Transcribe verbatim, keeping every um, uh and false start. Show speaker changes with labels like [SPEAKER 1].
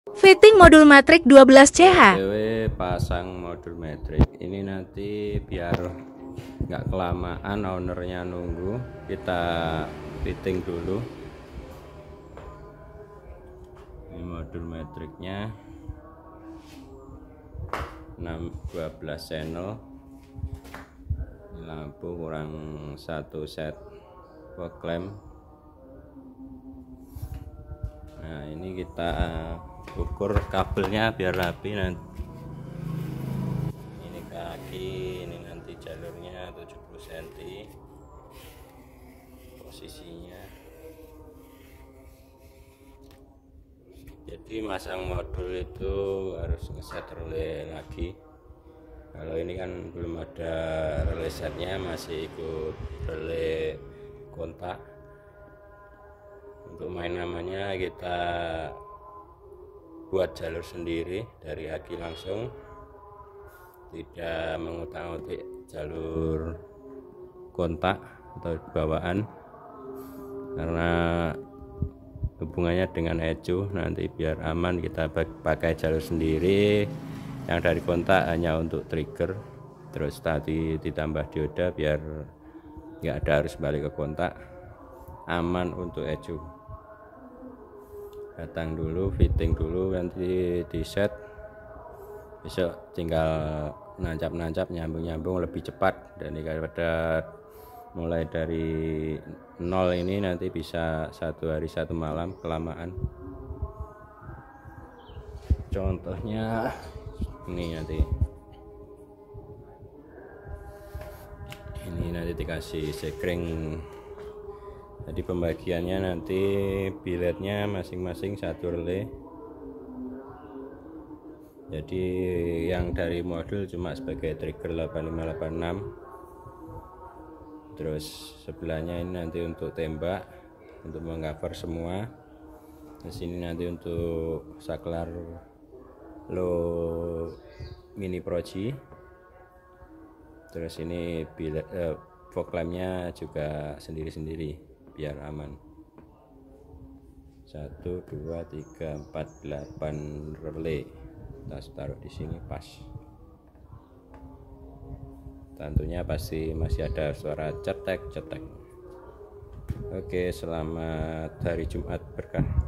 [SPEAKER 1] Fitting modul matrik dua belas C H.
[SPEAKER 2] Dewe pasang modul metrik ini nanti biar nggak kelamaan ownernya nunggu, kita fitting dulu. Ini modul metriknya enam dua belas channel, lampu kurang satu set fog lamp. Nah ini kita ukur kabelnya biar rapi. Nanti ini kaki, ini nanti jalurnya tujuh puluh sentimeter posisinya. Jadi masang modul itu harus ngeset relay lagi. Kalau ini kan belum ada relay setnya, masih ikut relay kontak. Untuk main namanya kita buat jalur sendiri dari aki langsung, tidak mengutak-utik jalur kontak atau bawaan, karena hubungannya dengan ecu. Nanti biar aman kita pakai jalur sendiri, yang dari kontak hanya untuk trigger, terus tadi ditambah dioda biar nggak ada harus balik ke kontak, aman untuk ecu. Datang dulu, fitting dulu, nanti di set, besok tinggal nancap-nancap, nyambung-nyambung lebih cepat daripada mulai dari nol. Ini nanti bisa satu hari satu malam kelamaan. Contohnya ini nanti ini nanti dikasih sekring. Jadi pembagiannya nanti biletnya masing-masing satu relay. Jadi yang dari modul cuma sebagai trigger delapan lima delapan enam, terus sebelahnya ini nanti untuk tembak, untuk mengcover semua. Di sini nanti untuk saklar low mini proji. Terus ini bilet eh, fog lampnya juga sendiri-sendiri biar aman. Satu dua tiga empat delapan relay kita taruh di sini pas. Tentunya pasti masih ada suara cetek cetek. Oke, selamat hari Jumat berkah.